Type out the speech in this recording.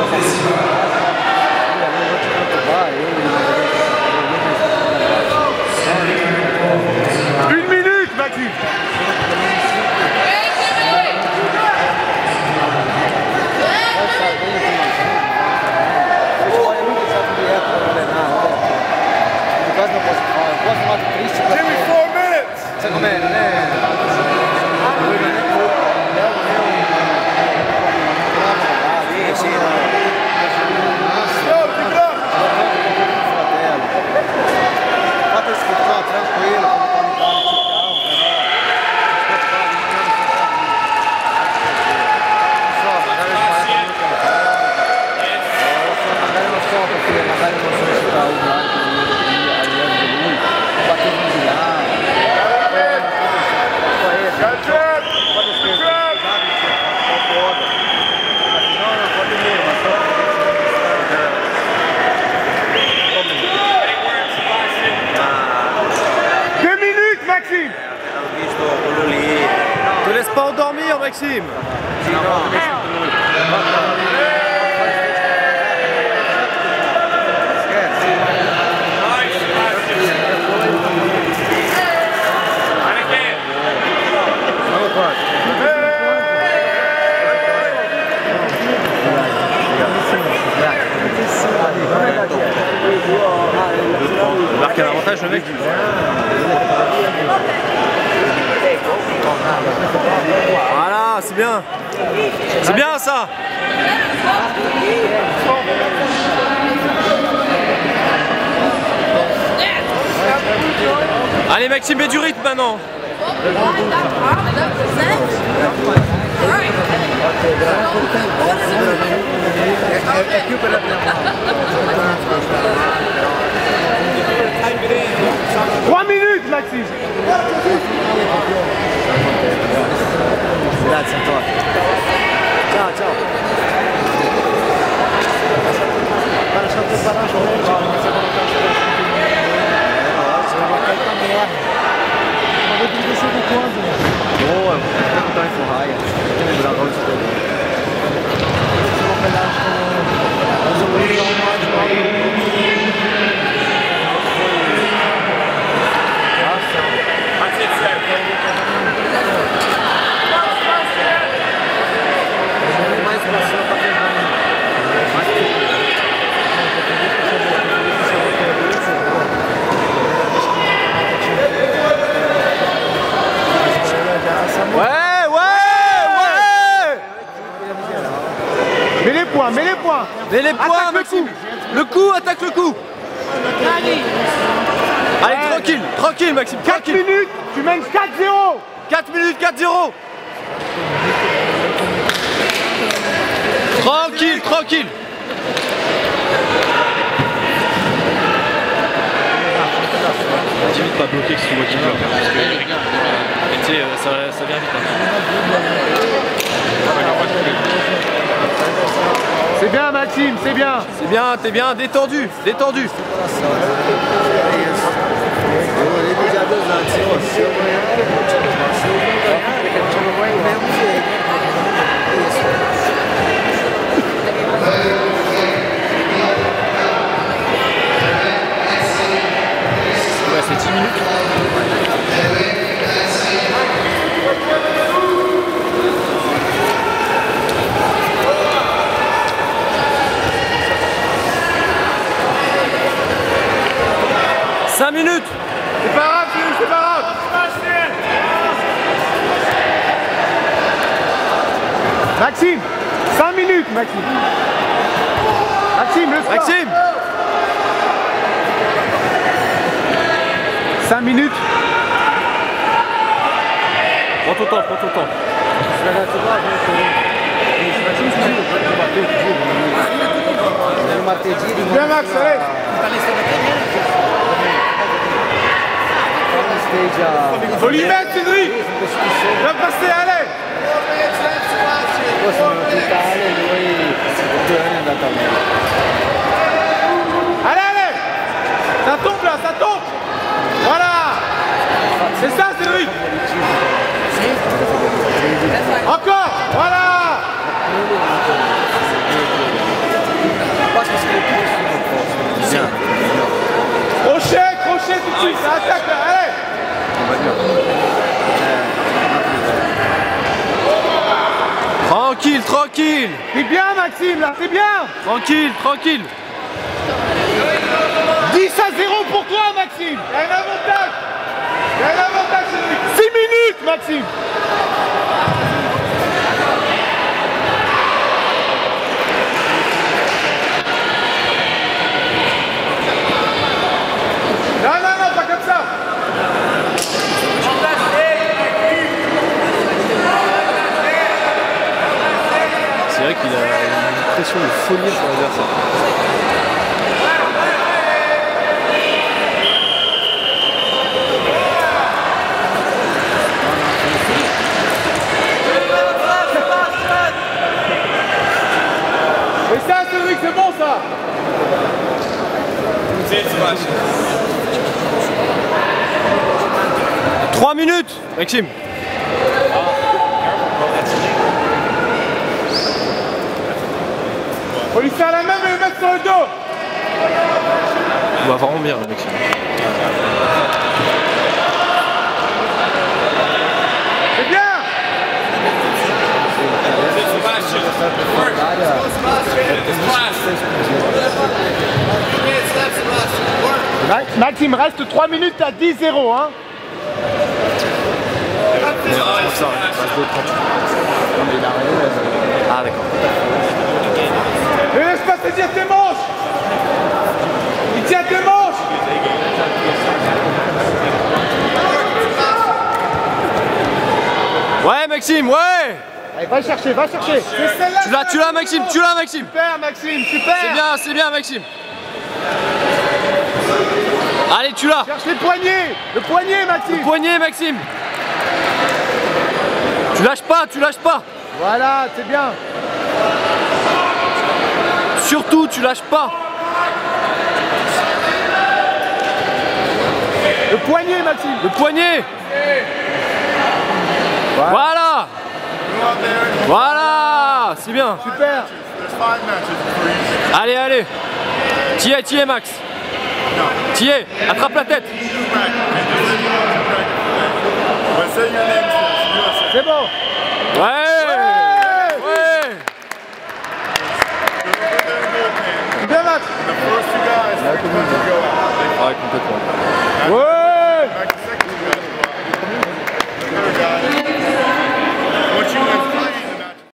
Une minute, Maxime. Give me 4 minutes! Sai com'è? Non è... Sì, no. Fate schifo, tranquillo, magari non so perché magari non sono stato un altro di lui, battere di là. Maxime! Te laisse pas endormir, Maxime! Marque un avantage, le mec. Voilà, c'est bien. C'est bien ça. Allez Maxime, mets du rythme maintenant. Trois minutes, Maxime. Grazie Antonio. Ciao, ciao. Para só preparar o jogo, mas eu vou colocar você vai cair pra merda. Mas eu tenho que descer do quando? Boa, vou botar em forraia. Tem que lembrar agora isso tudo. Eu vou pegar os obrigados mais logo. Mets les points. Mets les points, Maxime. Le coup, attaque le coup. Allez, tranquille, tranquille, Maxime. 4 minutes, tu mènes 4-0. 4 minutes, 4-0. Tranquille, tranquille. Dis vite pas bloquer que c'est moi qui bloque, parce que tu sais, ça vient vite. C'est bien Maxime, c'est bien. C'est bien, t'es bien, détendu, détendu. Ouais, c'est 10 minutes. Minutes. C'est pas grave, c'est pas grave. Maxime, 5 minutes, Maxime. Maxime, le score. Maxime. 5 minutes. Prends ton temps, prends ton temps. Bien Max, allez. Faut l'y mettre, Cédric. Va passer, allez. Allez, allez. Ça tombe là, ça tombe. Voilà. C'est ça, Cédric. Encore. Voilà. enchaîne tout de suite, ça attaque là, allez. Tranquille, tranquille. T'es bien Maxime là, t'es bien. Tranquille, tranquille. 10-0 pour toi Maxime. Il y a un avantage. Il y a un avantage, Cédric. 6 minutes Maxime. Non, non, non, pas comme ça. C'est vrai qu'il a une pression de folie sur l'adversaire. Et ça, Cédric, c'est bon ça. 3 minutes, Maxime. Faut lui faire la même et le mettre sur le dos. On va vraiment bien, Maxime. C'est bien. Maxime, reste 3 minutes à 10-0 hein. Ah d'accord. Ne laisse pas te dire tes manches. Il tient tes manches. Ouais Maxime, ouais. Allez, va chercher, va chercher. Tu l'as Maxime, tu l'as Maxime. Super Maxime, super. C'est bien Maxime. Allez, tu l'as. Cherche les poignets. Le poignet Maxime. Poignet Maxime. Tu lâches pas, tu lâches pas. Voilà, c'est bien. Surtout, tu lâches pas. Le poignet Maxime. Le poignet. Voilà. Voilà, c'est bien. Super. Allez, allez. T'y es Max. T'y es, attrape la tête. C'est bon. Ouais.